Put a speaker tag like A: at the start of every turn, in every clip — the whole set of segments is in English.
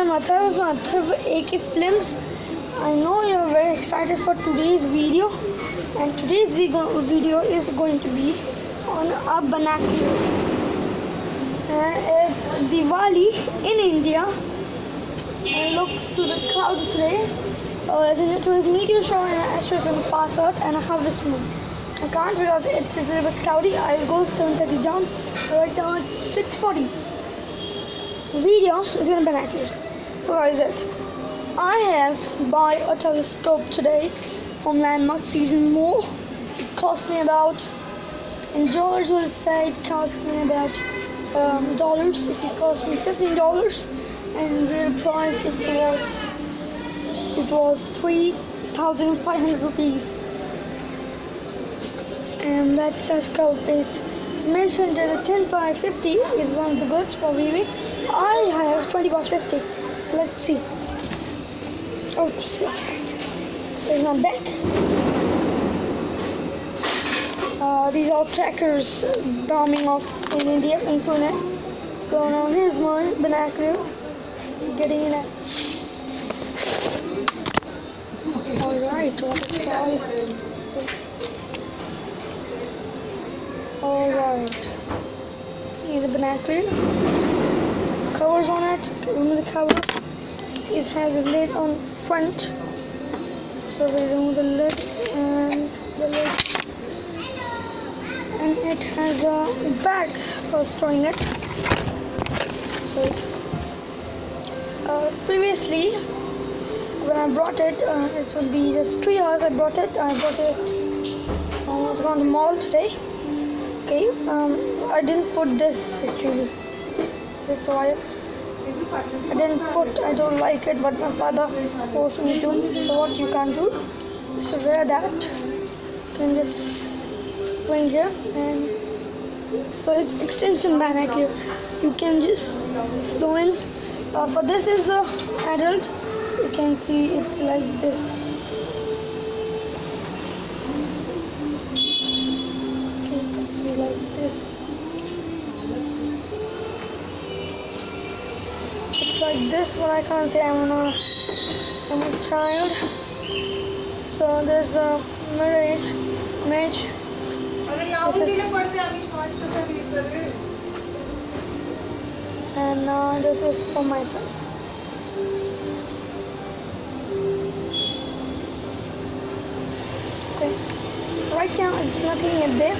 A: and Mathur AK Films. I know you're very excited for today's video, and today's video is going to be on a binocular. It's Diwali in India. And looks to the cloud today. As in it was meteor shower and asteroids going to pass out and a harvest moon. I can't because it is a little bit cloudy. I'll go 7:30 down. Right now it's 6:40. Video is going to be binoculars. So what is it? I have bought a telescope today from Landmark Season More. It cost me about, and George will say it cost me about dollars. It cost me $15, and real price it was 3,500 rupees. And that telescope is mentioned that the 10x50 is one of the goods for viewing. I have 20x50, so let's see. Oops, there's my back. These are trackers bombing off in India, in Pune. So now here's my binocular, getting in it. Alright, waterfall. Alright, here's a binocular. Covers on it, remove the cover. It has a lid on front, so we remove the lid and the lid. And it has a bag for storing it. So previously when I brought it, it would be just 3 hours I brought it. I was going to the mall today. Okay, I didn't put this actually, this wire. I don't like it, but my father forced me to. So what you can do is wear that. You can just bring here, and so it's extension band here. You can just slow in. For this is a adult. You can see it like this. It's like this. Like this, but I can't say I'm a child. So there's a marriage. And this is for my size. Okay. Right now it's nothing yet there.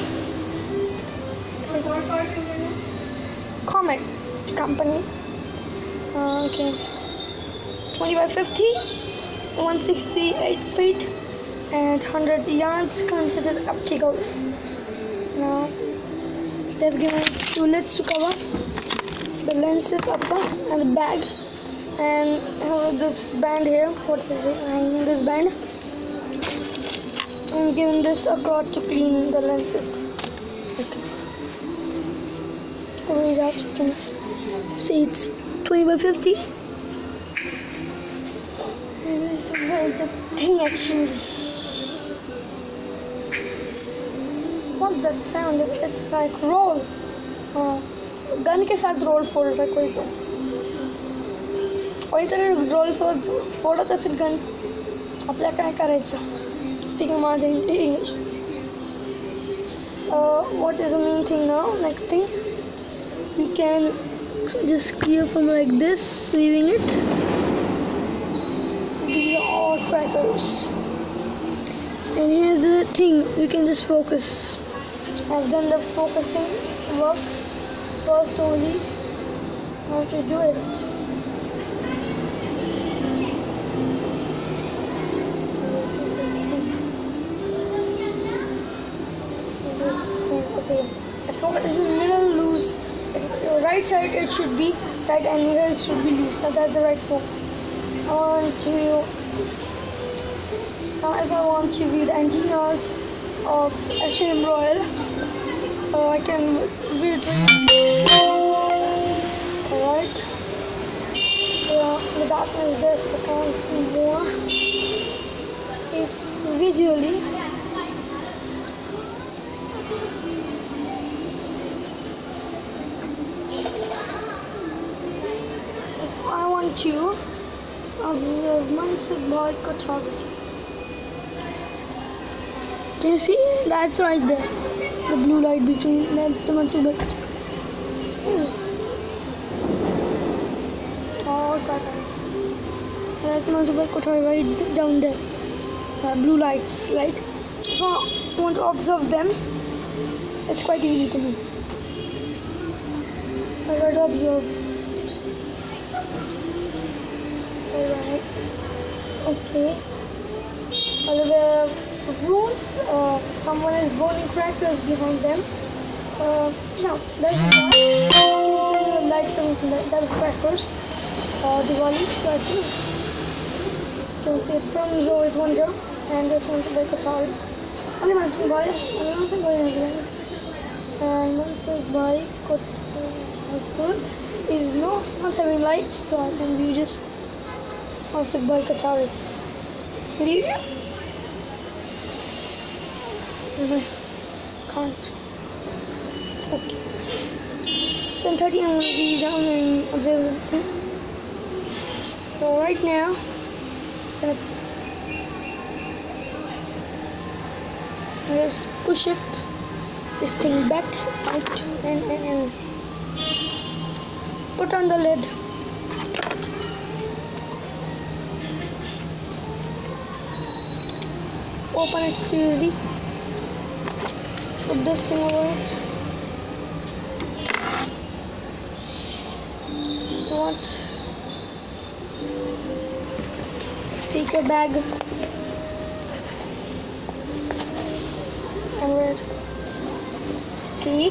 A: It's Comet company. Okay, 20x50, 168 feet, and 100 yards considered opticals. Now they've given 2 lids to cover the lenses upper and the bag, and this band here. What is it? This band. I'm giving this a cloth to clean the lenses. Okay. Read out. You can see it's 20x50, and it's a very good thing actually. What's that sound? It's like roll. Gun के साथ roll फोड़ रहा है कोई तो. और इधर roll सोबत फोड़त असेल gun. आपल्याला काय करायचं? Speaking more than English. What is the main thing now? Next thing, you can just clear from like this, weaving it. These are all trackers. And here's the thing, you can just focus. I've done the focusing work first only. How to do it. Okay, I focus in the middle loose. Right side it should be tight and here it should be loose. So that's the right focus. If I want to view the antennas of H&M Royal, I can view it. Alright. The darkness is there, so I can't see more. If visually want to observe Mansukh Bhai Kothari. Can you see? That's right there. The blue light between, that's the Mansukh Bhai Kothari. Oh, guys. That's the Mansukh Bhai Kothari right down there. Blue lights, right? If I want to observe them, it's quite easy to me. I try to observe. Alright. Okay. Are there rooms? Someone is burning crackers behind them. No, that's not. You can see the light coming from that. That's crackers. Diwali crackers. You can see it from Zoid Wonder. And this one's by Kothari. Only Mansukh Bhai. And Mansukh Bhai Kothari is not having lights, so I can view just Mansukh Bhai Kothari. Can't. Okay. 7:30 I'm going to be down and observe the thing. So right now, I'm going to just push it, this thing back out and put on the lid. Open it closely. Put this thing over it. What? Take a bag. And okay.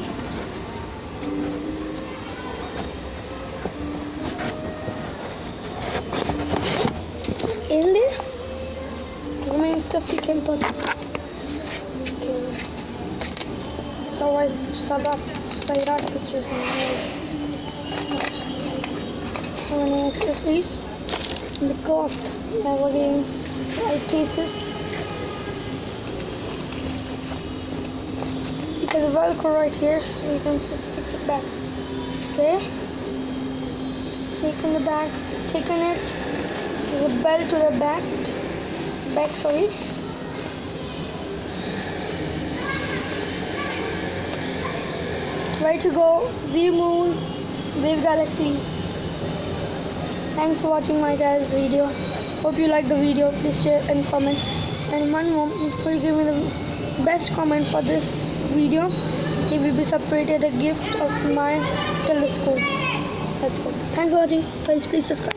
A: In there, remaining stuff you can put. Okay. So I Sairat pictures how many accessories. The cloth. Now again, eyepieces. There's a Velcro right here, so you can just stick it back. Okay. Taking the back, taking it. There's a belt to the back. Sorry. Ready to go. View Moon, Wave Galaxies. Thanks for watching my guys' video. Hope you like the video. Please share and comment. And one more, please give me the best comment for this video. He will be separated a gift of my telescope. Let's go. Thanks for watching. Guys, please subscribe.